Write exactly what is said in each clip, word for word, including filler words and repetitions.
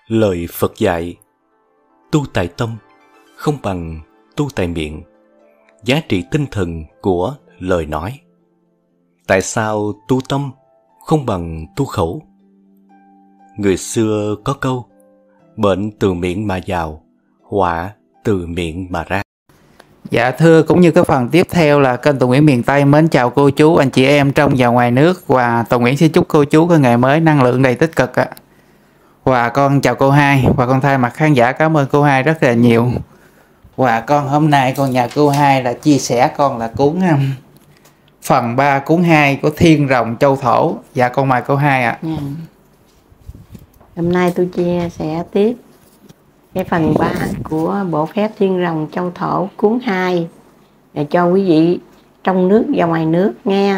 Lời Phật dạy, tu tại tâm không bằng tu tại miệng. Giá trị tinh thần của lời nói. Tại sao tu tâm không bằng tu khẩu? Người xưa có câu, bệnh từ miệng mà vào, họa từ miệng mà ra. Dạ thưa, cũng như cái phần tiếp theo là kênh Tùng Nguyễn miền Tây mến chào cô chú, anh chị em trong và ngoài nước. Và Tùng Nguyễn xin chúc cô chú có ngày mới năng lượng đầy tích cực ạ. Và con chào cô Hai, và con thay mặt khán giả cảm ơn cô Hai rất là nhiều. Và con hôm nay con nhờ cô Hai là chia sẻ con là cuốn um, phần ba cuốn hai của Thiên Rồng Châu Thổ. Dạ con mời cô Hai ạ. Yeah. Hôm nay tôi chia sẻ tiếp cái phần ba của bộ phép Thiên Rồng Châu Thổ cuốn hai để cho quý vị trong nước và ngoài nước nghe.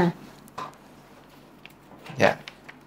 Dạ.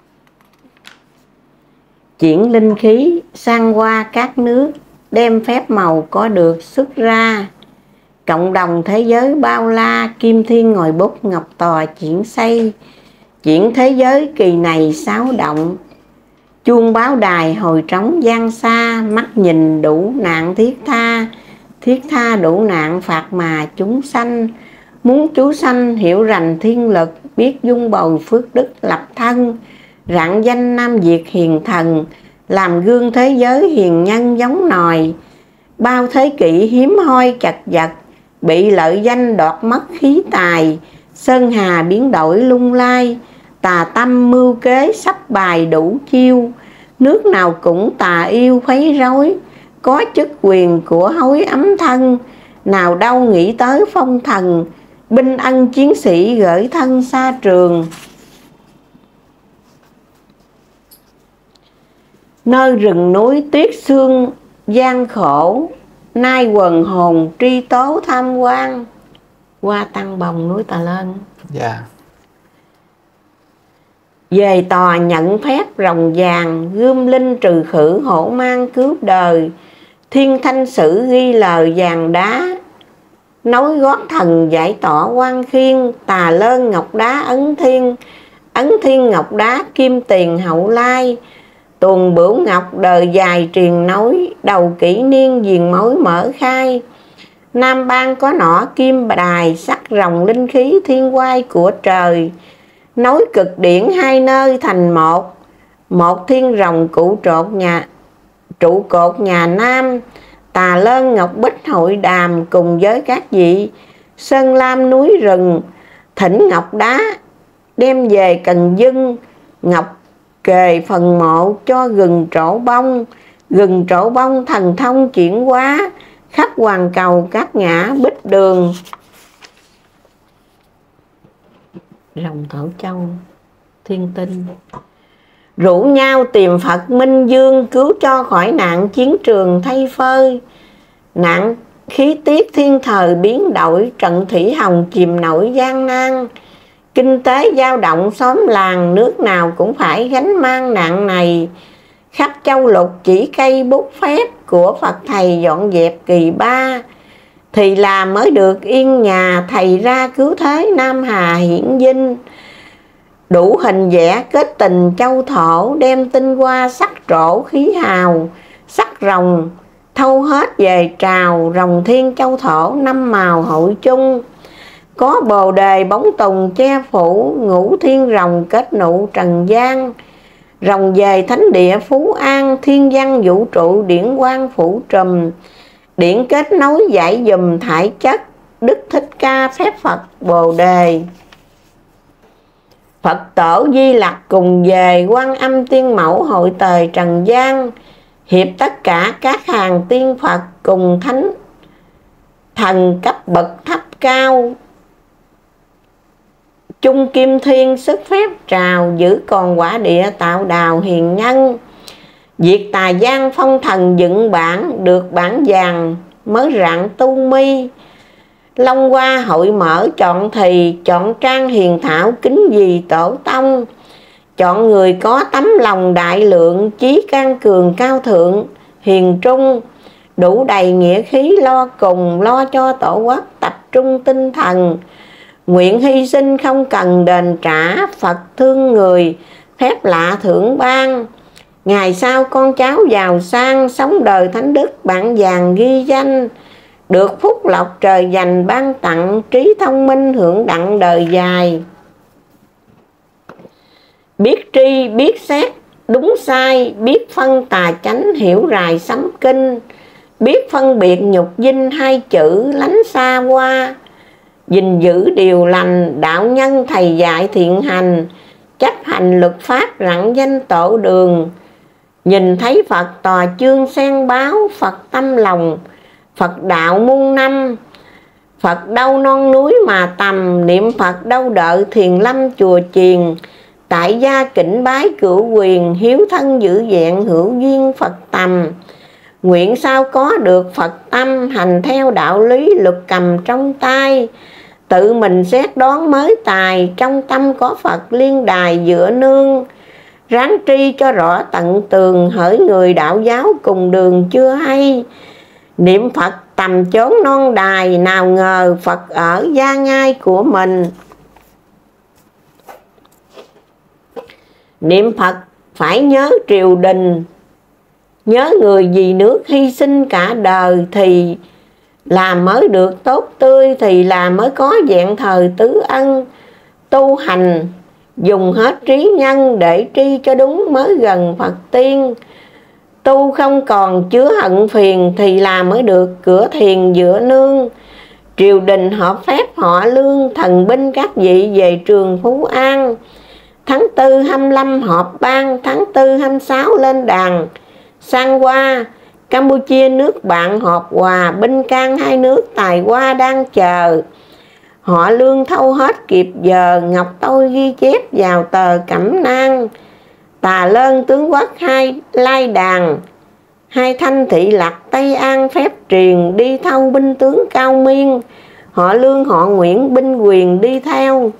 Chuyển linh khí sang qua các nước, đem phép màu có được xuất ra. Cộng đồng thế giới bao la, kim thiên ngồi bút ngọc tòa chuyển xây. Chuyển thế giới kỳ này xáo động, chuông báo đài hồi trống gian xa. Mắt nhìn đủ nạn thiết tha, thiết tha đủ nạn phạt mà chúng sanh. Muốn chú sanh hiểu rành thiên lực, biết dung bồi phước đức lập thân. Rạng danh Nam Việt hiền thần, làm gương thế giới hiền nhân giống nòi. Bao thế kỷ hiếm hoi chật vật, bị lợi danh đoạt mất khí tài. Sơn hà biến đổi lung lai, tà tâm mưu kế sắp bài đủ chiêu. Nước nào cũng tà yêu khuấy rối, có chức quyền của hối ấm thân. Nào đâu nghĩ tới phong thần, binh ân chiến sĩ gửi thân xa trường. Nơi rừng núi tuyết sương gian khổ, nay quần hồn tri tố tham quan. Qua Tăng Bồng núi Tà Lên. Dạ. Về tòa nhận phép rồng vàng, gươm linh trừ khử hổ mang cứu đời. Thiên thanh sử ghi lời vàng đá, nối gót thần giải tỏ quan khiên. Tà Lơn ngọc đá ấn thiên, ấn thiên ngọc đá kim tiền hậu lai. Tuần bửu ngọc đời dài truyền nối, đầu kỷ niên diền mối mở khai. Nam Bang có nỏ kim đài, sắc rồng linh khí thiên quai của trời. Nối cực điển hai nơi thành một, một thiên rồng cụ trột nhà, trụ cột nhà Nam. Tà Lơn ngọc bích hội đàm cùng với các vị sơn lam núi rừng. Thỉnh ngọc đá đem về Cần Dưng, ngọc kề phần mộ cho gừng trổ bông. Gừng trổ bông thần thông chuyển hóa, khắp hoàn cầu các ngã bích đường. Rồng Thổ Châu Thiên Tinh rủ nhau tìm Phật Minh Dương, cứu cho khỏi nạn chiến trường thay phơi. Nạn khí tiết thiên thời biến đổi, trận thủy hồng chìm nổi gian nan. Kinh tế dao động xóm làng, nước nào cũng phải gánh mang nạn này. Khắp châu lục chỉ cây bút phép của Phật Thầy dọn dẹp kỳ ba. Thì là mới được yên nhà, Thầy ra cứu thế Nam Hà hiển vinh. Đủ hình vẽ kết tình châu thổ, đem tinh hoa sắc trổ khí hào. Sắc rồng thâu hết về trào, rồng thiên châu thổ năm màu hội chung. Có bồ đề bóng tùng che phủ, ngũ thiên rồng kết nụ trần gian. Rồng về thánh địa Phú An, thiên văn vũ trụ điển quang phủ trùm. Điển kết nối giải dùm thải chất, Đức Thích Ca phép Phật bồ đề. Phật tổ Di Lặc cùng về, Quan Âm tiên mẫu hội tời trần gian. Hiệp tất cả các hàng tiên Phật cùng thánh thần cấp bậc thấp cao. Chung kim thiên sức phép trào, giữ còn quả địa tạo đào hiền nhân. Diệt tà gian phong thần dựng bản, được bản vàng mới rạng tu mi. Long hoa hội mở chọn thì, chọn trang hiền thảo kính vì tổ tông. Chọn người có tấm lòng đại lượng, chí can cường cao thượng hiền trung. Đủ đầy nghĩa khí lo cùng, lo cho tổ quốc tập trung tinh thần. Nguyện hy sinh không cần đền trả, Phật thương người phép lạ thưởng ban. Ngày sau con cháu giàu sang, sống đời thánh đức bảng vàng ghi danh. Được phúc lộc trời dành ban tặng, trí thông minh hưởng đặng đời dài. Biết tri, biết xét, đúng sai, biết phân tà chánh, hiểu rài sấm kinh. Biết phân biệt nhục dinh hai chữ, lánh xa qua. Gìn giữ điều lành, đạo nhân thầy dạy thiện hành. Chấp hành luật pháp, rặng danh tổ đường. Nhìn thấy Phật tòa chương sen báo, Phật tâm lòng, Phật đạo muôn năm. Phật đâu non núi mà tầm, niệm Phật đâu đợi thiền lâm chùa chiền. Tại gia kính bái cửu quyền, hiếu thân giữ vẹn hữu duyên Phật tầm. Nguyện sao có được Phật tâm, hành theo đạo lý luật cầm trong tay. Tự mình xét đoán mới tài, trong tâm có Phật liên đài dựa nương. Ráng tri cho rõ tận tường, hỡi người đạo giáo cùng đường chưa hay. Niệm Phật tầm chốn non đài, nào ngờ Phật ở gia ngai của mình. Niệm Phật phải nhớ triều đình, nhớ người vì nước hy sinh cả đời, thì làm mới được tốt tươi, thì làm mới có vẹn thời tứ ân. Tu hành dùng hết trí nhân, để tri cho đúng mới gần Phật tiên. Tu không còn chứa hận phiền, thì làm mới được cửa thiền dựa nương. Triều đình hợp phép họ lương, thần binh các vị về trường Phú An. Tháng tư hai mươi lăm họp ban, tháng tư hai mươi sáu lên đàn sang qua. Campuchia nước bạn họp hòa, binh can hai nước tài hoa đang chờ. Họ lương thâu hết kịp giờ, ngọc tôi ghi chép vào tờ cẩm nang. Tà Lơn tướng quốc hai lai đàn, hai thanh thị lạc Tây An phép truyền. Đi thâu binh tướng cao miên, họ lương họ Nguyễn binh quyền đi theo.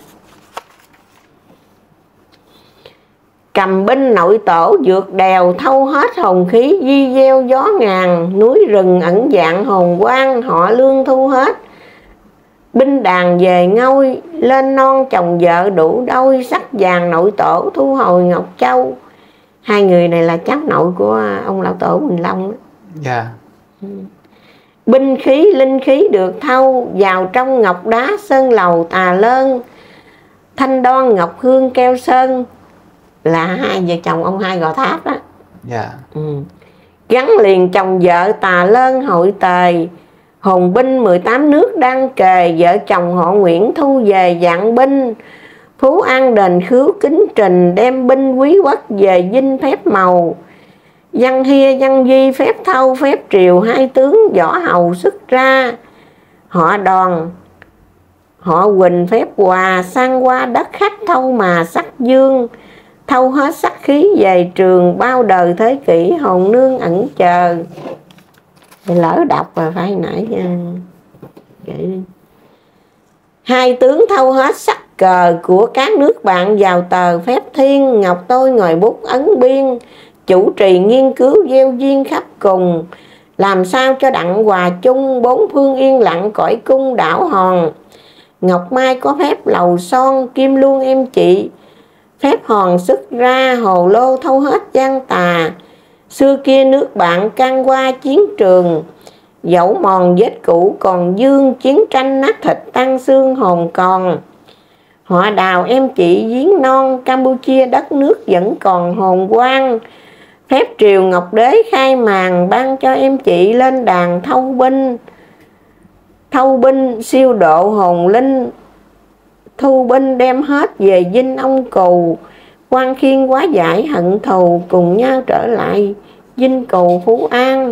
Cầm binh nội tổ vượt đèo, thâu hết hồn khí di gieo gió ngàn. Núi rừng ẩn dạng hồn quang, họ lương thu hết binh đàn về ngôi. Lên non chồng vợ đủ đôi, sắc vàng nội tổ thu hồi Ngọc Châu. Hai người này là cháu nội của ông lão tổ Quỳnh Long. Dạ. Yeah. Binh khí linh khí được thâu, vào trong ngọc đá sơn lầu Tà Lơn. Thanh đoan ngọc hương keo sơn, là hai vợ chồng ông Hai Gò Tháp đó. Dạ. Yeah. Ừ. Gắn liền chồng vợ Tà Lơn hội tề. Hồn binh mười tám nước đang kề, vợ chồng họ Nguyễn thu về dạng binh. Phú An đền khứu kính trình, đem binh quý quốc về dinh phép màu. Văn Hia Văn Duy phép thâu, phép triều hai tướng võ hầu xuất ra. Họ Đoàn họ Quỳnh phép hòa, sang qua đất khách thâu mà sắc dương. Thâu hết sắc khí về trường, bao đời thế kỷ hồn nương ẩn chờ. Lỡ đọc rồi phải nãy vậy. Hai tướng thâu hết sắc cờ của các nước bạn vào tờ phép thiên. Ngọc tôi ngồi bút ấn biên, chủ trì nghiên cứu gieo duyên khắp cùng. Làm sao cho đặng hòa chung, bốn phương yên lặng cõi cung đảo hòn. Ngọc Mai có phép lầu son, kim luôn em chị phép hòn xuất ra. Hồ lô thâu hết gian tà, xưa kia nước bạn can qua chiến trường. Dẫu mòn vết cũ còn dương, chiến tranh nát thịt tan xương hồn còn. Họ Đào em chị giếng non, Campuchia đất nước vẫn còn hồn quang. Phép triều Ngọc Đế khai màn, ban cho em chị lên đàn thâu binh. Thâu binh siêu độ hồn linh, thu binh đem hết về dinh ông cù. Quan Khiên quá giải hận thù, cùng nhau trở lại dinh cù Phú An.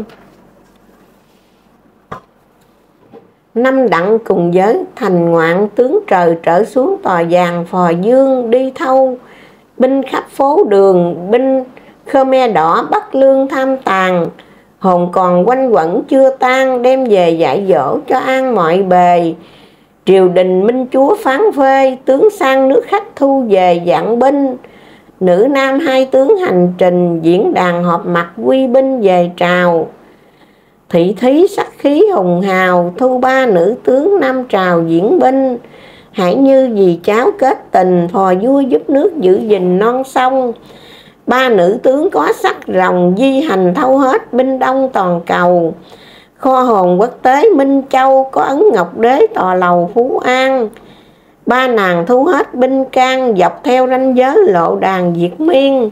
Năm đặng cùng giới thành ngoạn, tướng trời trở xuống tòa vàng phò dương. Đi thâu binh khắp phố đường, binh Khmer đỏ bắt lương tham tàn. Hồn còn quanh quẩn chưa tan, đem về dạy dỗ cho an mọi bề. Triều đình minh chúa phán phê, tướng sang nước khách thu về dạng binh. Nữ nam hai tướng hành trình, diễn đàn họp mặt quy binh về trào. Thị thí sắc khí hùng hào, thu ba nữ tướng nam trào diễn binh. Hãy như dì cháu kết tình, phò vua giúp nước giữ gìn non sông. Ba nữ tướng có sắc rồng di hành thâu hết binh đông toàn cầu. Kho hồn quốc tế Minh Châu có ấn ngọc đế tòa lầu Phú An. Ba nàng thu hết binh can dọc theo ranh giới lộ đàn Việt Miên.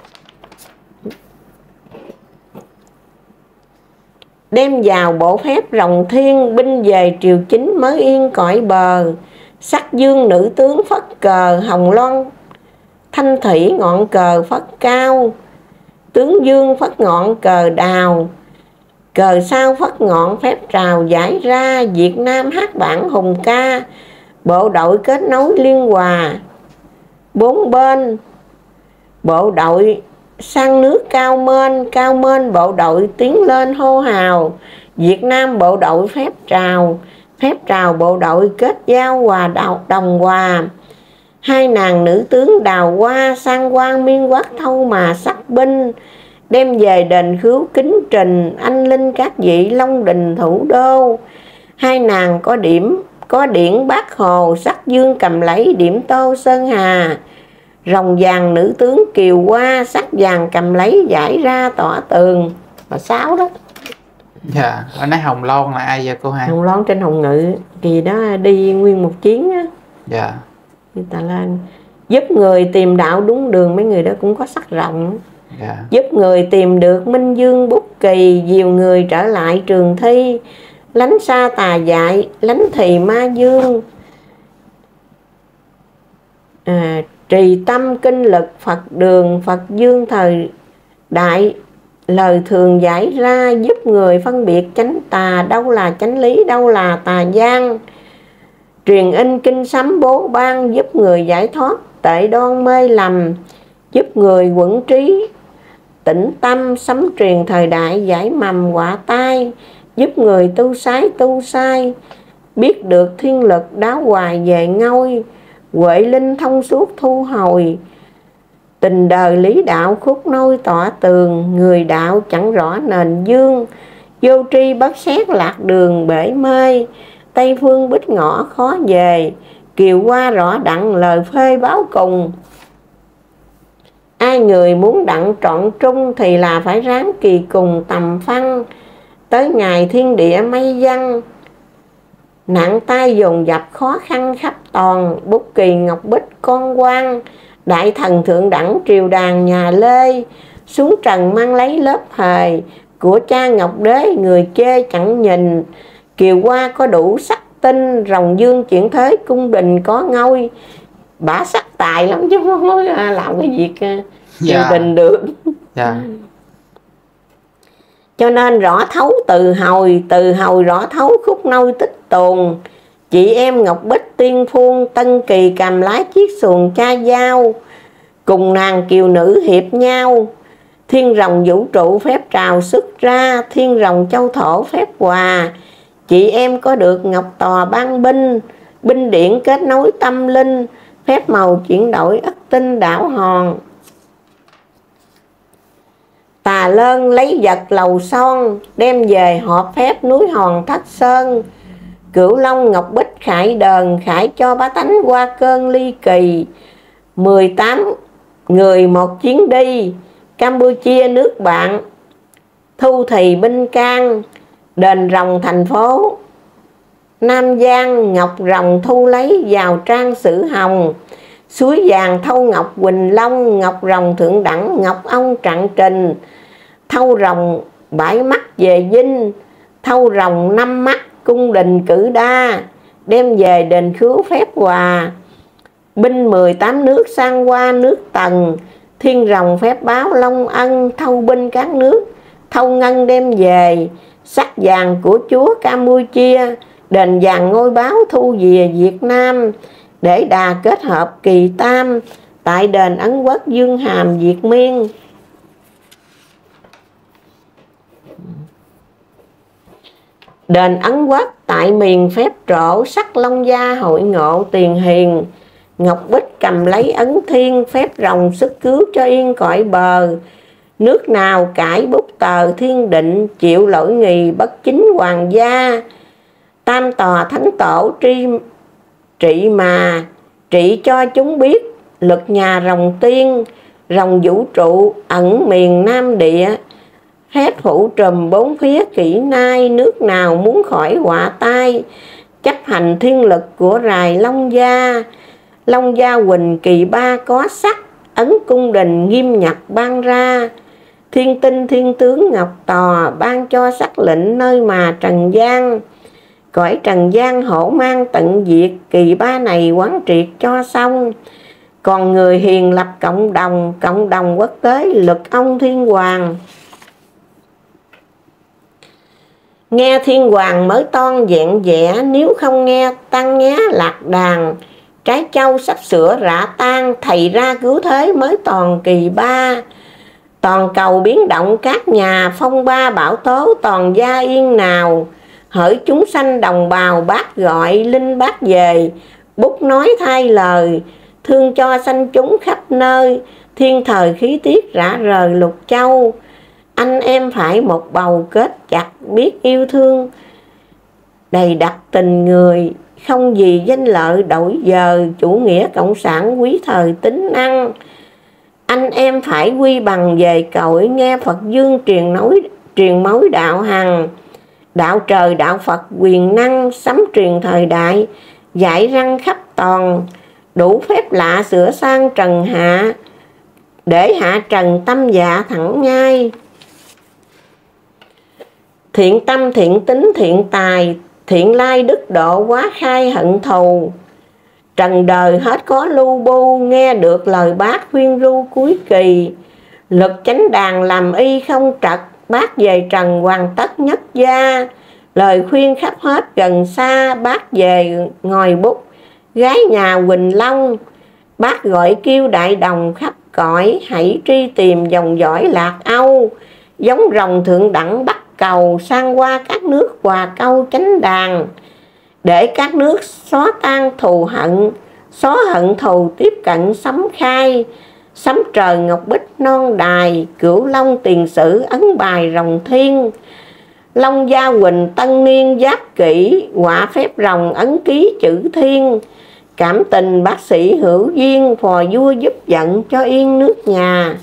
Đem vào bộ phép rồng thiên, binh về triều chính mới yên cõi bờ. Sắc dương nữ tướng phất cờ hồng loan, thanh thủy ngọn cờ phất cao. Tướng dương phất ngọn cờ đào, cờ sao phất ngọn phép trào giải ra. Việt Nam hát bản hùng ca, bộ đội kết nối liên hòa. Bốn bên bộ đội sang nước cao mênh, cao mênh bộ đội tiến lên hô hào. Việt Nam bộ đội phép trào, phép trào bộ đội kết giao hòa đạo đồng hòa. Hai nàng nữ tướng đào hoa sang quan miên quốc thâu mà sắc binh. Đem về đền khứu kính trình, anh linh các vị Long Đình thủ đô. Hai nàng có điểm có điển Bác Hồ, sắc dương cầm lấy điểm Tô Sơn Hà. Rồng vàng nữ tướng Kiều Hoa, sắc vàng cầm lấy giải ra tỏa tường. Và sáu đó. Dạ, ở nãy Hồng Loan là ai vậy cô Hai? Hồng Loan trên Hồng Ngự, kỳ đó đi nguyên một chuyến á. Dạ. Người ta lên giúp người tìm đạo đúng đường, mấy người đó cũng có sắc rộng. Dạ. Giúp người tìm được minh dương bút kỳ, dìu người trở lại trường thi. Lánh xa tà dại, lánh thì ma dương. À, trì tâm kinh lực Phật đường, Phật dương thời đại. Lời thường giải ra, giúp người phân biệt chánh tà, đâu là chánh lý, đâu là tà gian. Truyền in kinh sấm bố ban, giúp người giải thoát tệ đoan mê lầm. Giúp người quẩn trí tĩnh tâm, sấm truyền thời đại giải mầm quả tai. Giúp người tu sái tu sai, biết được thiên lực đáo hoài về ngôi. Huệ linh thông suốt thu hồi, tình đời lý đạo khúc nôi tỏa tường. Người đạo chẳng rõ nền dương, vô tri bất xét lạc đường bể mê. Tây phương bích ngõ khó về, Kiều Hoa rõ đặng lời phê báo cùng. Ai người muốn đặng trọn trung, thì là phải ráng kỳ cùng tầm phăng. Tới ngày thiên địa mây văng, nặng tay dồn dập khó khăn khắp toàn. Bút kỳ ngọc bích con quan, đại thần thượng đẳng triều đàn nhà Lê. Xuống trần mang lấy lớp hề, của cha ngọc đế người chê chẳng nhìn. Kiều Hoa có đủ sắc tinh, rồng dương chuyển thế cung đình có ngôi. Bả sắc tài lắm chứ không có làm cái việc triều Dạ. đình được. Dạ. Cho nên rõ thấu từ hồi, từ hồi rõ thấu khúc nôi tích tồn. Chị em Ngọc Bích tiên phuông, Tân Kỳ cầm lái chiếc xuồng cha dao. Cùng nàng kiều nữ hiệp nhau, thiên rồng vũ trụ phép trào xuất ra. Thiên rồng châu thổ phép hòa, chị em có được ngọc tòa ban binh. Binh điển kết nối tâm linh, phép màu chuyển đổi ất tinh đảo hòn. Tà Lơn lấy vật lầu son, đem về họp phép núi Hòn Thất Sơn. Cửu Long Ngọc Bích khải đờn, khải cho bá tánh qua cơn ly kỳ. Mười tám người một chuyến đi, Campuchia nước bạn. Thu thì binh can, đền rồng thành phố. Nam Giang ngọc rồng thu lấy vào trang sử hồng. Suối vàng thâu ngọc Quỳnh Long, ngọc rồng thượng đẳng ngọc ông Trạng Trình. Thâu rồng bãi mắt về Vinh, thâu rồng năm mắt cung đình Cử Đa. Đem về đền khứu phép hòa, binh mười tám nước sang qua nước Tần. Thiên rồng phép báo Long Ân, thâu binh các nước thâu ngân đem về. Sắc vàng của chúa Campuchia, đền vàng ngôi báo thu về Việt Nam. Để đà kết hợp kỳ tam, tại đền Ấn Quốc Dương Hàm Việt Miên. Đền Ấn Quốc tại miền phép trổ, sắc long gia hội ngộ tiền hiền. Ngọc Bích cầm lấy ấn thiên, phép rồng sức cứu cho yên cõi bờ. Nước nào cải bút tờ thiên định, chịu lỗi nghi bất chính hoàng gia. Tam tòa thánh tổ tri trị mà, trị cho chúng biết lực nhà rồng tiên. Rồng vũ trụ ẩn miền Nam Địa, phép phủ trùm bốn phía kỹ nai. Nước nào muốn khỏi họa tai, chấp hành thiên lực của rài Long Gia. Long Gia Huỳnh kỳ ba có sắc, ấn cung đình nghiêm nhật ban ra. Thiên tinh thiên tướng ngọc tò, ban cho sắc lệnh nơi mà trần gian. Cõi trần gian hổ mang tận diệt, kỳ ba này quán triệt cho xong. Còn người hiền lập cộng đồng, cộng đồng quốc tế lực ông thiên hoàng. Nghe thiên hoàng mới toan vẹn vẽ, nếu không nghe tăng nhé lạc đàn. Trái châu sắp sửa rã tan, thầy ra cứu thế mới toàn kỳ ba. Toàn cầu biến động các nhà, phong ba bão tố toàn gia yên nào. Hỡi chúng sanh đồng bào bác gọi, linh bác về, bút nói thay lời. Thương cho sanh chúng khắp nơi, thiên thời khí tiết rã rời lục châu. Anh em phải một bầu kết chặt, biết yêu thương đầy đặc tình người. Không vì danh lợi đổi giờ, chủ nghĩa cộng sản quý thời tính năng. Anh em phải quy bằng về cội, nghe Phật dương truyền nói truyền mối đạo hằng. Đạo trời đạo Phật quyền năng, sấm truyền thời đại, dạy răng khắp toàn. Đủ phép lạ sửa sang trần hạ, để hạ trần tâm dạ thẳng nhai. Thiện tâm thiện tính thiện tài, thiện lai đức độ quá khai hận thù. Trần đời hết có lưu bu, nghe được lời bác khuyên ru cuối kỳ. Lực chánh đàn làm y không trật, bác về trần hoàn tất nhất gia. Lời khuyên khắp hết gần xa, bác về ngồi bút gái nhà Huỳnh Long. Bác gọi kêu đại đồng khắp cõi, hãy truy tìm dòng dõi lạc Âu. Giống rồng thượng đẳng bắt cầu, sang qua các nước hòa câu chánh đàn. Để các nước xóa tan thù hận, xóa hận thù tiếp cận sấm khai. Sấm trời ngọc bích non đài, cửu long tiền sử ấn bài rồng thiên. Long Gia Huỳnh tân niên giáp kỷ, họa phép rồng ấn ký chữ thiên. Cảm tình bác sĩ hữu duyên, phò vua giúp giận cho yên nước nhà.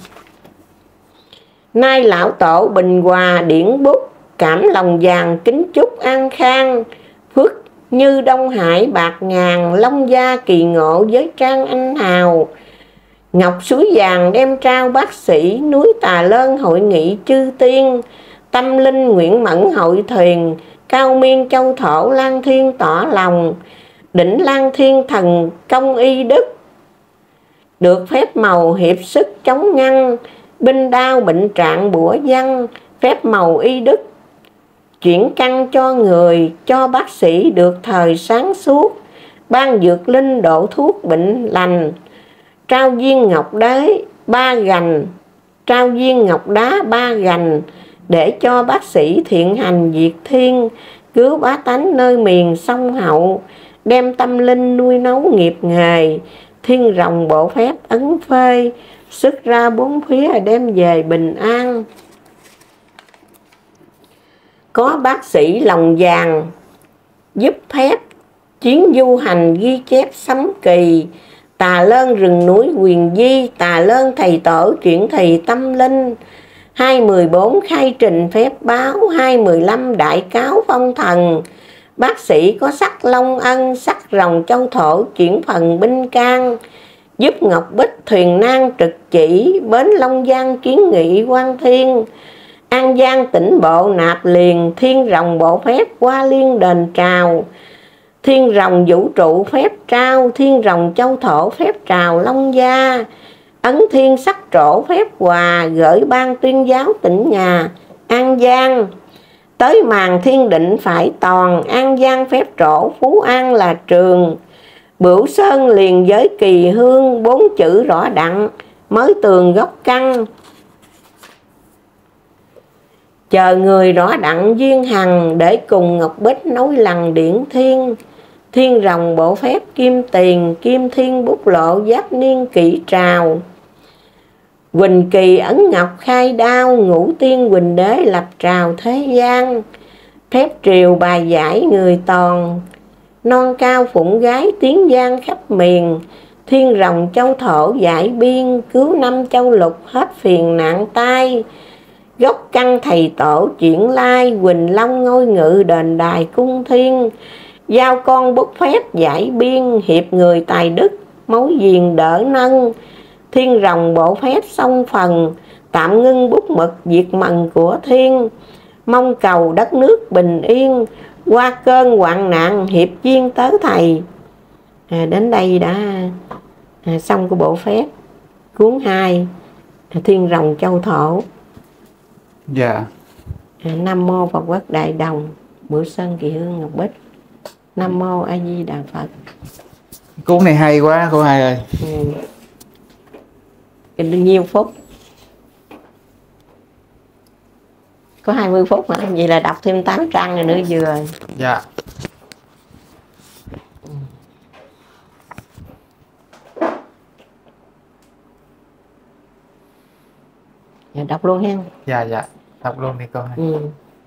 Nay lão tổ bình hòa điển bút, cảm lòng vàng kính chúc an khang. Phước như Đông Hải bạc ngàn, Long Gia kỳ ngộ với trang anh hào. Ngọc suối vàng đem trao bác sĩ, núi Tà Lơn hội nghị chư tiên. Tâm linh nguyện mẫn hội thuyền, cao miên châu thổ Lan Thiên tỏ lòng. Đỉnh Lan Thiên thần công y đức, được phép màu hiệp sức chống ngăn. Binh đao bệnh trạng bủa văn, phép màu y đức chuyển căn cho người, cho bác sĩ được thời sáng suốt. Ban dược linh độ thuốc bệnh lành, trao viên ngọc đế ba gành, trao viên ngọc đá ba gành. Để cho bác sĩ thiện hành diệt thiên, cứu bá tánh nơi miền sông Hậu. Đem tâm linh nuôi nấu nghiệp nghề, thiên rồng bộ phép ấn phê. Sức ra bốn phía đem về bình an. Có bác sĩ lòng vàng giúp phép, chiến du hành ghi chép sấm kỳ. Tà Lơn rừng núi quyền di, Tà Lơn thầy tổ chuyển thầy tâm linh. Hai mười bốn khai trình phép báo, hai mười lăm đại cáo phong thần. Bác sĩ có sắc long ân, sắc rồng châu thổ chuyển phần binh can. Giúp ngọc bích thuyền nan trực chỉ, bến Long Giang kiến nghị quan thiên. An Giang tỉnh bộ nạp liền, thiên rồng bộ phép qua liên đền trào. Thiên rồng vũ trụ phép trao, thiên rồng châu thổ phép trào Long Gia. Ấn thiên sắc trổ phép hòa, gửi ban tuyên giáo tỉnh nhà An Giang. Tới màn thiên định phải toàn, An Giang phép trổ Phú An là trường. Bửu Sơn liền với Kỳ Hương, bốn chữ rõ đặng mới tường gốc căn. Chờ người rõ đặng duyên hằng, để cùng ngọc bích nối lằn điển thiên. Thiên rồng bộ phép kim tiền, kim thiên bút lộ giáp niên kỵ trào. Huỳnh kỳ ấn ngọc khai đao, ngũ tiên huỳnh đế lập trào thế gian. Phép triều bài giải người toàn, non cao phụng gái tiếng gian khắp miền. Thiên rồng châu thổ giải biên, cứu năm châu lục hết phiền nạn tai. Gốc căn thầy tổ chuyển lai, Quỳnh Long ngôi ngự đền đài cung thiên. Giao con bút phép giải biên, hiệp người tài đức mối diền đỡ nâng. Thiên rồng bộ phép song phần, tạm ngưng bút mực diệt mần của thiên. Mong cầu đất nước bình yên, qua cơn hoạn nạn hiệp duyên tớ thầy. À, đến đây đã à, xong của bộ phép cuốn hai, à, Thiên rồng châu thổ. Dạ. à, Nam mô Phật Quốc Đại Đồng, Bửu Sơn Kỳ Hương Ngọc Bích. Nam mô A Di Đà Phật. Cuốn này hay quá cô Hai ơi. Ừ. Được nhiêu phút? Có hai mươi phút mà, vậy là đọc thêm tám trang rồi nữa vừa. Dạ. Dạ, đọc luôn ha. Dạ dạ, đọc luôn đi cô Hai. Ừ.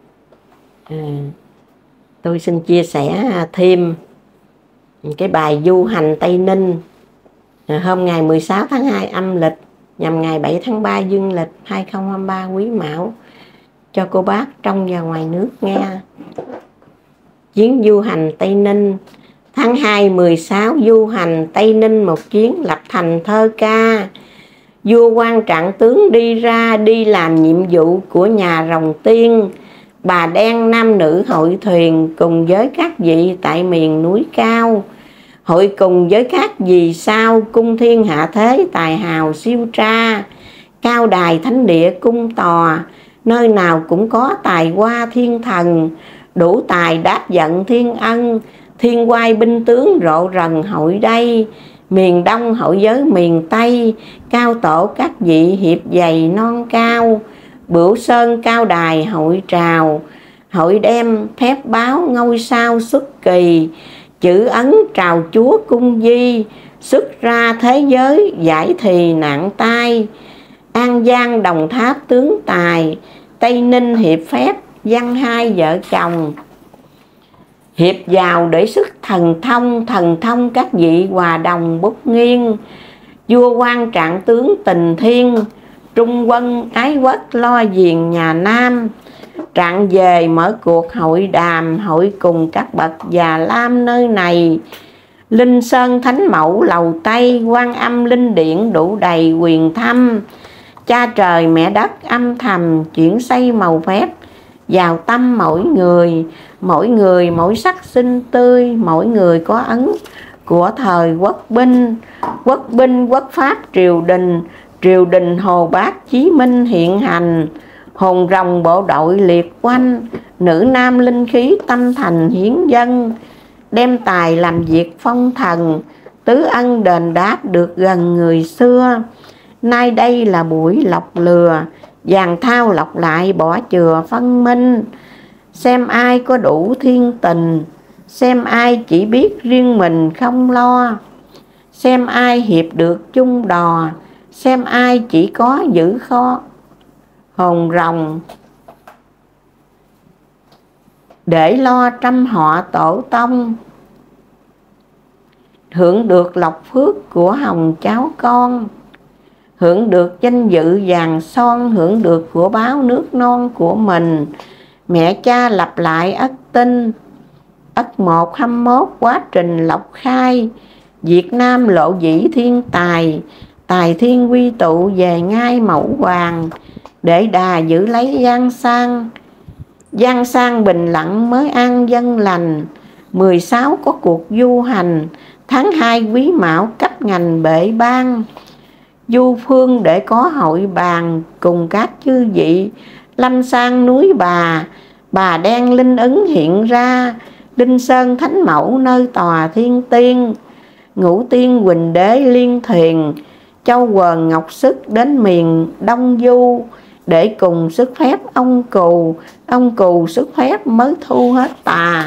À, tôi xin chia sẻ thêm cái bài du hành Tây Ninh à, hôm ngày mười sáu tháng hai âm lịch nhằm ngày bảy tháng ba dương lịch hai không hai ba Quý Mão cho cô bác trong và ngoài nước nghe. Chuyến du hành Tây Ninh. Tháng hai mười sáu du hành Tây Ninh một chuyến, lập thành thơ ca. Vua quan trạng tướng đi ra, đi làm nhiệm vụ của nhà Rồng Tiên. Bà đen nam nữ hội thuyền, cùng với các vị tại miền núi cao. Hội cùng với các vì sao, cung thiên hạ thế tài hào siêu tra. Cao đài thánh địa cung tòa, nơi nào cũng có tài hoa thiên thần. Đủ tài đáp giận thiên ân, thiên quai binh tướng rộ rần hội đây. Miền Đông hội với miền Tây, cao tổ các vị hiệp dày non cao. Bửu Sơn cao đài hội trào, hội đem phép báo ngôi sao xuất kỳ. Chữ ấn trào chúa cung di, xuất ra thế giới giải thì nạn tai. An Giang Đồng Tháp tướng tài, Tây Ninh hiệp phép văn hai vợ chồng. Hiệp vào để sức thần thông, thần thông các vị hòa đồng bút nghiêng. Vua quan trạng tướng tình thiên, trung quân ái quốc lo diền nhà Nam. Trạng về mở cuộc hội đàm, hội cùng các bậc già lam nơi này. Linh Sơn Thánh Mẫu lầu Tây, Quan Âm Linh Điện đủ đầy quyền thăm. Cha trời mẹ đất âm thầm, chuyển xây màu phép vào tâm mỗi người. Mỗi người mỗi sắc xinh tươi, mỗi người có ấn của thời quốc binh. Quốc binh quốc pháp triều đình, triều đình Hồ Bác Chí Minh hiện hành. Hồn rồng bộ đội liệt quanh, nữ nam linh khí tâm thành hiến dân. Đem tài làm việc phong thần, tứ ân đền đáp được gần người xưa. Nay đây là buổi lọc lừa, vàng thao lọc lại bỏ chừa phân minh. Xem ai có đủ thiên tình, xem ai chỉ biết riêng mình không lo. Xem ai hiệp được chung đò, xem ai chỉ có giữ kho hồn rồng. Để lo trăm họ tổ tông, hưởng được lộc phước của hồng cháu con. Hưởng được danh dự vàng son, hưởng được của báo nước non của mình. Mẹ cha lặp lại ất tinh, ất một hăm mốt quá trình lọc khai. Việt Nam lộ dĩ thiên tài, tài thiên quy tụ về ngai mẫu hoàng. Để đà giữ lấy giang sang, giang sang bình lặng mới an dân lành. Mười sáu có cuộc du hành, tháng hai Quý Mão cấp ngành bệ ban. Du phương để có hội bàn, cùng các chư vị lâm sang núi Bà. Bà đen linh ứng hiện ra, Linh Sơn Thánh Mẫu nơi tòa thiên tiên. Ngũ tiên Quỳnh Đế liên thuyền, Châu Quần Ngọc Sức đến miền Đông Du. Để cùng sức phép ông cù, ông cù sức phép mới thu hết tà.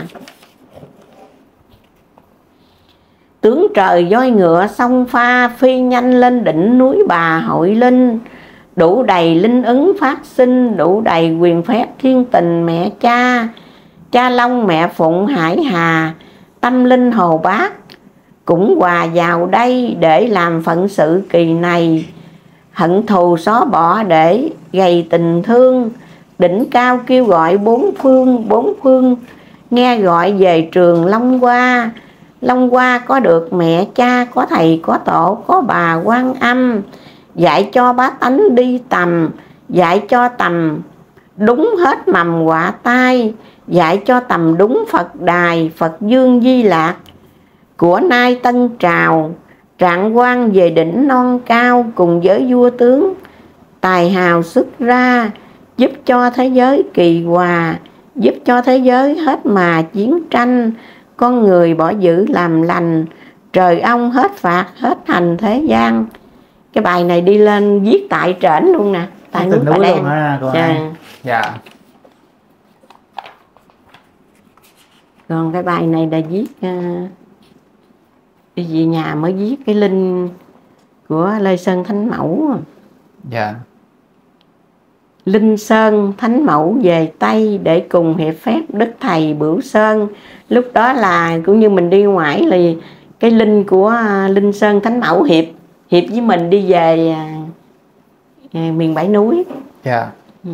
Tướng trời voi ngựa sông pha, phi nhanh lên đỉnh núi Bà hội linh. Đủ đầy linh ứng phát sinh, đủ đầy quyền phép thiên tình mẹ cha. Cha Long mẹ Phụng Hải Hà, tâm linh Hồ Bác cũng hòa vào đây để làm phận sự kỳ này. Hận thù xóa bỏ để gầy tình thương, đỉnh cao kêu gọi bốn phương, bốn phương nghe gọi về trường Long Hoa. Long Hoa có được mẹ cha, có thầy, có tổ, có bà Quan Âm, dạy cho bá tánh đi tầm, dạy cho tầm đúng hết mầm họa tai, dạy cho tầm đúng Phật đài, Phật Dương Di Lạc. Của nay tân trào, trạng quan về đỉnh non cao, cùng với vua tướng tài hào xuất ra, giúp cho thế giới kỳ hòa, giúp cho thế giới hết mà chiến tranh. Con người bỏ dữ làm lành, trời ông hết phạt, hết hành thế gian. Cái bài này đi lên viết tại trển luôn nè, tại núi Bà Đen. Dạ. Dạ. Còn cái bài này là viết uh, đi về nhà mới viết cái linh của Lê Sơn Thánh Mẫu. Dạ. Linh Sơn Thánh Mẫu về Tây để cùng hiệp phép Đức Thầy Bửu Sơn. Lúc đó là cũng như mình đi ngoại là cái linh của Linh Sơn Thánh Mẫu hiệp hiệp với mình đi về à, miền Bảy Núi. Dạ. Ừ.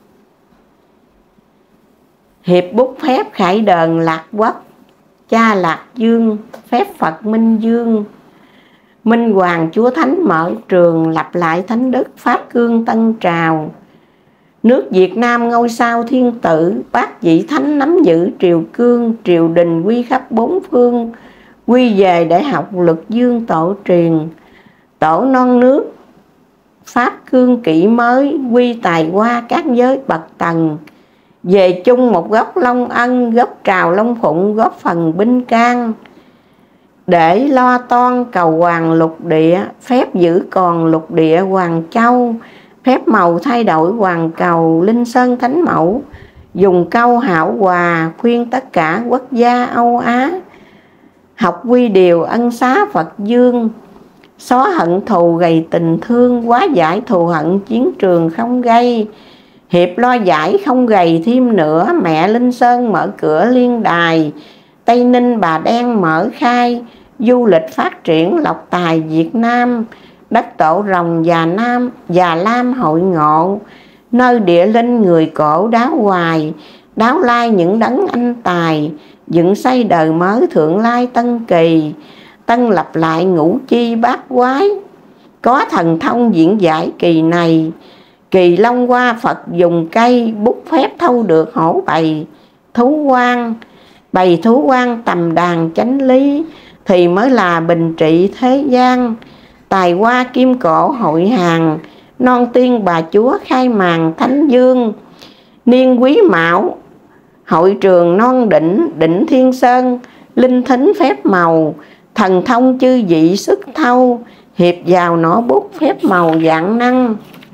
Hiệp bút phép khải đờn Lạc Quốc, cha Lạc Dương phép Phật Minh Dương. Minh Hoàng Chúa Thánh mở trường, lập lại thánh đức Pháp cương tân trào. Nước Việt Nam ngôi sao thiên tử, bát vị thánh nắm giữ triều cương, triều đình quy khắp bốn phương, quy về để học lực dương tổ truyền. Tổ non nước Pháp cương kỷ mới, quy tài qua các giới bậc tầng. Về chung một góc Long Ân, góc Trào Long Phụng, góp phần binh can. Để lo toan cầu hoàng lục địa, phép giữ còn lục địa Hoàng Châu. Phép màu thay đổi hoàn cầu, Linh Sơn Thánh Mẫu dùng câu hảo hòa, khuyên tất cả quốc gia Âu Á học quy điều ân xá Phật Dương. Xóa hận thù gầy tình thương, hóa giải thù hận chiến trường không gây. Hiệp lo giải không gầy thêm nữa, mẹ Linh Sơn mở cửa liên đài. Tây Ninh Bà Đen mở khai, du lịch phát triển lộc tài Việt Nam. Đất Tổ Rồng Già Nam, Già Lam hội ngộ, nơi địa linh người cổ đáo hoài, đáo lai những đấng anh tài, dựng xây đời mới thượng lai tân kỳ, tân lập lại ngũ chi bát quái. Có thần thông diễn giải kỳ này, kỳ Long Hoa Phật dùng cây bút phép thâu được hổ bày thú quan, bày thú quan tầm đàn chánh lý, thì mới là bình trị thế gian. Tài hoa kim cổ hội hàng, non tiên bà chúa khai màn thánh dương. Niên quý mão hội trường non đỉnh, đỉnh Thiên Sơn, linh thính phép màu, thần thông chư vị sức thâu, hiệp vào nỏ bút phép màu dạng năng.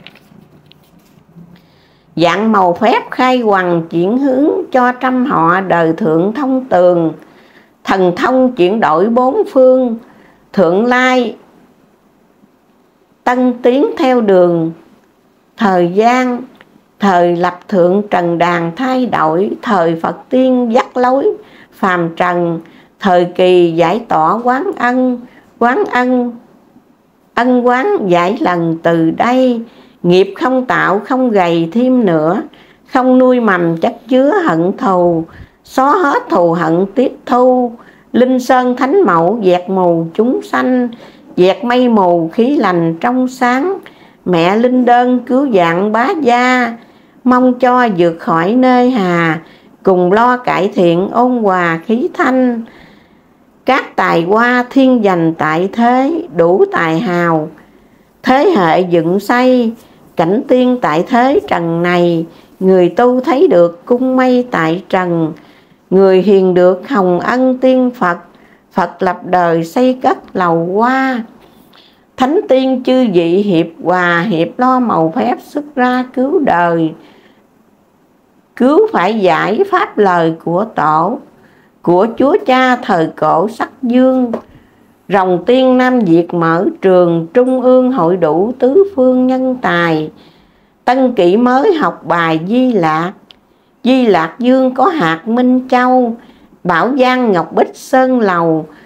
Dạng màu phép khai hoằng chuyển hướng, cho trăm họ đời thượng thông tường. Thần thông chuyển đổi bốn phương, thượng lai tân tiến theo đường. Thời gian, thời lập thượng trần đàn thay đổi, thời Phật tiên dắt lối phàm trần. Thời kỳ giải tỏa quán ân, quán ân, ân quán giải lần từ đây. Nghiệp không tạo không gầy thêm nữa, không nuôi mầm chất chứa hận thù, xóa hết thù hận tiếp thu. Linh Sơn Thánh Mẫu dẹt mù chúng sanh, dẹt mây mù khí lành trong sáng. Mẹ Linh Đơn cứu dạng bá gia, mong cho vượt khỏi nơi hà, cùng lo cải thiện ôn hòa khí thanh. Các tài hoa thiên dành tại thế, đủ tài hào thế hệ dựng xây. Cảnh tiên tại thế trần này, người tu thấy được cung mây tại trần. Người hiền được hồng ân tiên Phật, Phật lập đời xây cất lầu hoa. Thánh tiên chư vị hiệp hòa, hiệp lo màu phép xuất ra cứu đời. Cứu phải giải pháp lời của tổ, của Chúa Cha thời cổ sắc dương. Rồng tiên Nam Việt mở trường, trung ương hội đủ tứ phương nhân tài. Tân kỷ mới học bài Di Lạc, Di Lạc Dương có hạt Minh Châu. Bảo Giang Ngọc Bích Sơn Lầu,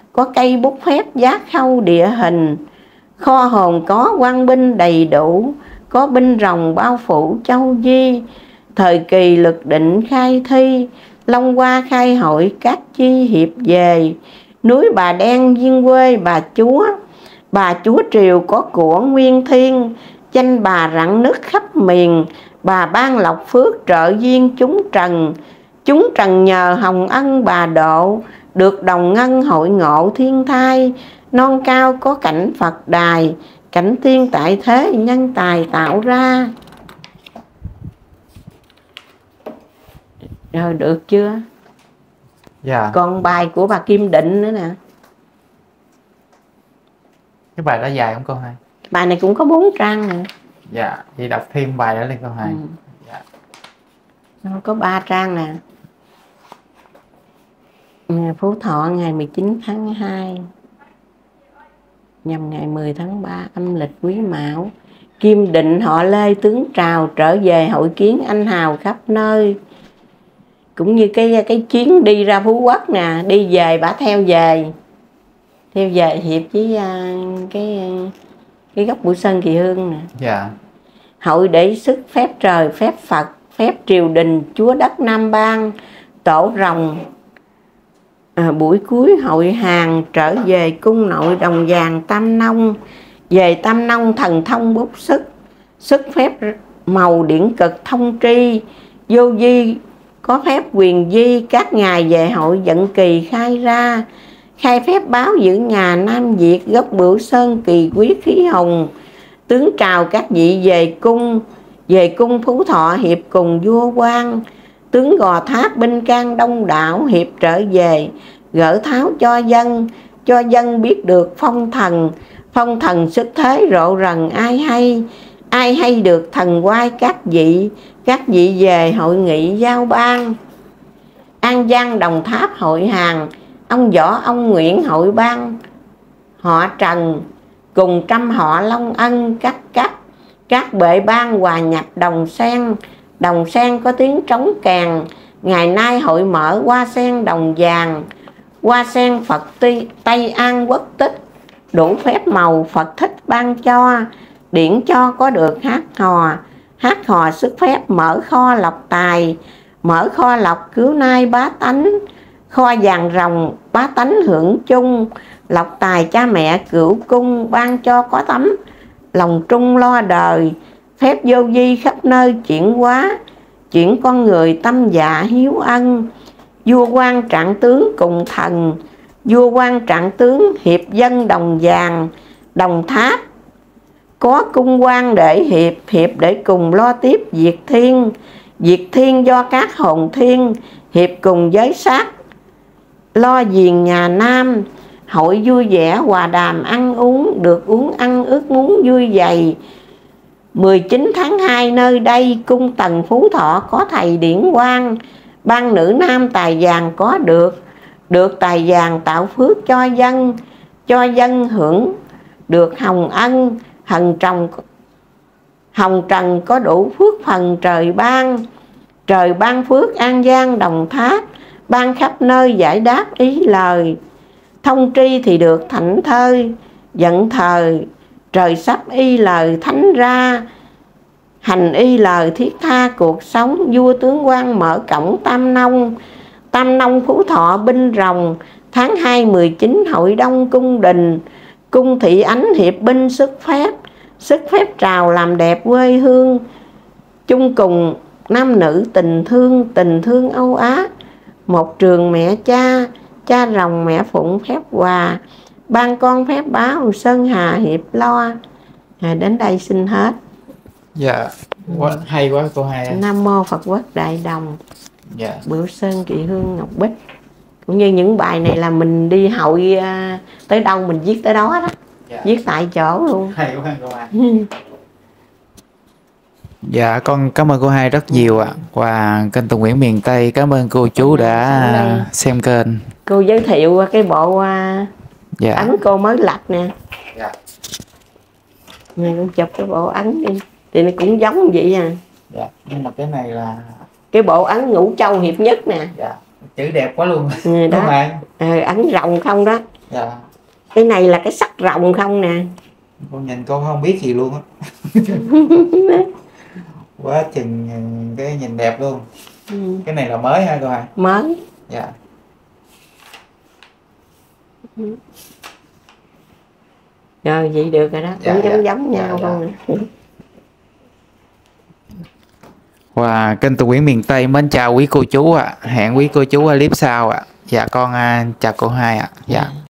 có cây bút phép giác khâu địa hình, kho hồn có quan binh đầy đủ, có binh rồng bao phủ châu Di. Thời kỳ lực định khai thi, Long Hoa khai hội các chi hiệp về. Núi Bà Đen viên quê bà chúa, bà chúa triều có của nguyên thiên. Danh bà rặng nứt khắp miền, bà ban lộc phước trợ duyên chúng trần. Chúng trần nhờ hồng ân bà độ, được đồng ngân hội ngộ thiên thai. Non cao có cảnh Phật đài, cảnh tiên tại thế nhân tài tạo ra. Rồi được chưa? Dạ. Còn bài của bà Kim Định nữa nè. Cái bài đó dài không cô Hai? Bài này cũng có bốn trang nè. Dạ, thì đọc thêm bài đó lên cô Hai. Ừ. Dạ. Nó có ba trang nè. Phú Thọ ngày mười chín tháng hai, nhằm ngày mười tháng ba âm lịch Quý Mão. Kim Định họ Lê tướng Trào trở về hội kiến anh hào khắp nơi. Cũng như cái cái chuyến đi ra Phú Quốc nè, đi về bả theo về. Theo về hiệp với uh, cái cái góc Bửu Sơn Kỳ Hương nè. Dạ. Hội để sức phép trời, phép Phật, phép triều đình, chúa đất Nam Bang, tổ rồng. À, buổi cuối hội hàng trở về cung nội đồng vàng Tam Nông. Về Tam Nông thần thông bút sức, sức phép màu điển cực thông tri. Vô di có phép quyền di, các ngài về hội dẫn kỳ khai ra. Khai phép báo giữ nhà Nam Việt, gốc Bửu Sơn kỳ quý khí hồng. Tướng Trào các vị về cung, về cung Phú Thọ hiệp cùng vua quan. Tướng Gò Tháp binh can đông đảo, hiệp trở về gỡ tháo cho dân. Cho dân biết được phong thần, phong thần sức thế rộ rần ai hay. Ai hay được thần quay các vị, các vị về hội nghị giao ban. An Giang Đồng Tháp hội hàng, ông Võ ông Nguyễn hội ban. Họ Trần cùng trăm họ Long Ân cắt cắt, các bệ ban hòa nhập đồng sen. Đồng sen có tiếng trống kèn, ngày nay hội mở hoa sen đồng vàng. Hoa sen Phật ti, Tây An Quốc tích, đủ phép màu Phật thích ban cho. Điển cho có được hát hò, hát hò sức phép mở kho lọc tài. Mở kho lọc cứu nai bá tánh, kho vàng rồng bá tánh hưởng chung. Lọc tài cha mẹ cửu cung, ban cho có tấm lòng trung lo đời. Phép vô vi khắp nơi chuyển hóa, chuyển con người tâm dạ hiếu ân. Vua quan trạng tướng cùng thần, vua quan trạng tướng hiệp dân đồng vàng. Đồng Tháp có cung quan để hiệp, hiệp để cùng lo tiếp diệt thiên. Diệt thiên do các hồn thiên, hiệp cùng giới sát lo diền nhà Nam. Hội vui vẻ hòa đàm ăn uống, được uống ăn ước muốn vui dày. Mười chín tháng hai nơi đây, cung Tần Phú Thọ có thầy điển quang. Ban nữ nam tài vàng có được, được tài vàng tạo phước cho dân. Cho dân hưởng được hồng ân, hồng trồng hồng trần có đủ phước phần trời ban. Trời ban phước An Giang Đồng Tháp, ban khắp nơi giải đáp ý lời. Thông tri thì được thảnh thơi, giận thời trời sắp y lời thánh ra. Hành y lời thiết tha cuộc sống, vua tướng quan mở cổng Tam Nông. Tam Nông Phú Thọ binh rồng, tháng hai mười chín hội đông cung đình. Cung thị ánh hiệp binh sức phép, sức phép Trào làm đẹp quê hương. Chung cùng nam nữ tình thương, tình thương âu á. Một trường mẹ cha, cha rồng mẹ phụng phép hòa. Ban con phép báo Sơn Hà hiệp lo. À, đến đây xin hết. Dạ, quá, hay quá cô Hai. Nam mô Phật Quốc Đại Đồng. Dạ. Bửu Sơn Kỳ Hương Ngọc Bích. Cũng như những bài này là mình đi hội uh, tới đâu mình viết tới đó đó. Dạ. Viết tại chỗ luôn. Hay quá cô Hai. Dạ, con cảm ơn cô Hai rất nhiều ạ. Và kênh Tùng Nguyễn miền Tây cảm ơn cô chú đã xem kênh. Cô giới thiệu cái bộ uh, dạ. ấn cô mới lập nè. Dạ. Này con chụp cái bộ ấn đi. Thì nó cũng giống vậy à. Dạ, nhưng mà cái này là cái bộ ấn Ngũ Châu hiệp nhất nè. Dạ, chữ đẹp quá luôn. Ừ, đó. Đúng rồi. Ừ, ấn rồng không đó. Dạ. Cái này là cái sắc rồng không nè. Con nhìn con không biết gì luôn á. Quá chừng cái nhìn đẹp luôn. Ừ. Cái này là mới ha cô Hai? Mới. Dạ. Rồi vậy được rồi đó, Dạ, cũng dạ. giống giống nhau Dạ, không dạ. nè. Và kênh Tùng Nguyễn miền Tây mến chào quý cô chú ạ. À. Hẹn quý cô chú ở clip sau ạ. À. Dạ con uh, chào cô Hai ạ. À. Dạ.